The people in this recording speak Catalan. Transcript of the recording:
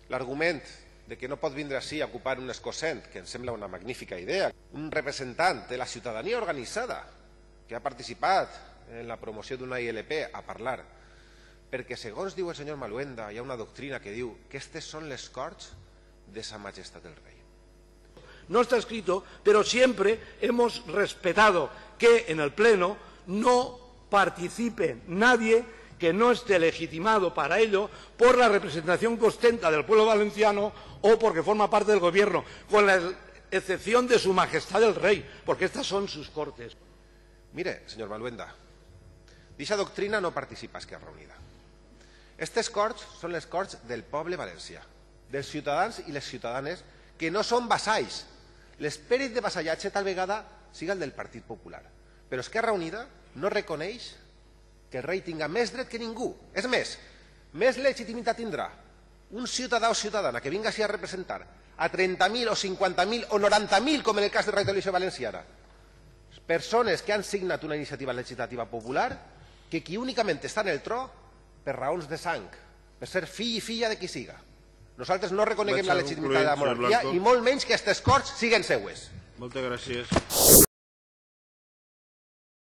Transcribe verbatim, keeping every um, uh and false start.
l'argument de que no pot vindre així a ocupar un escocent, que em sembla una magnífica idea, un representant de la ciutadania organitzada que ha participat en la promoció d'una I L P a parlar, perquè segons diu el senyor Maluenda hi ha una doctrina que diu que aquestes són les corts de Sa Majestat el Rei. No está escrito, pero siempre hemos respetado que en el Pleno no participe nadie que no esté legitimado para ello por la representación que ostenta del pueblo valenciano o porque forma parte del Gobierno, con la excepción de Su Majestad el Rey, porque estas son sus cortes. Mire, senyor Maluenda, d'aquesta doctrina no participa Esquerra Unida. Aquestes corts són les corts del poble valencià, dels ciutadans i les ciutadanes que no són vassalls. L'esperit de vassallatge tal vegada siga el del Partit Popular, però Esquerra Unida no reconeix que el rei tinga més dret que ningú. És més, més legitimitat tindrà un ciutadà o ciutadana que vinga així a representar a trenta mil o cinquanta mil o noranta mil, com en el cas de Radio Televisió Valenciana, persones que han signat una iniciativa legislativa popular, que qui únicament està en el tro per raons de sang, per ser fill i filla de qui siga. Nosaltres no reconeguem la legitimitat de la monarquia i molt menys que aquestes corts siguen seues. Moltes gràcies.